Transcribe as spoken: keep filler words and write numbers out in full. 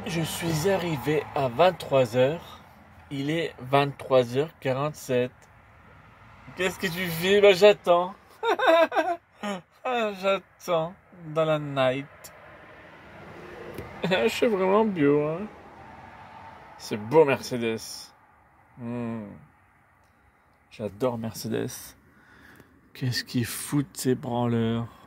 Je suis arrivé à vingt-trois heures. Il est vingt-trois heures quarante-sept. Qu'est-ce que tu fais? Bah j'attends. Ah, j'attends dans la night. Je suis vraiment bio, hein. C'est beau Mercedes. Hmm. J'adore Mercedes. Qu'est-ce qu'ils foutent ces branleurs?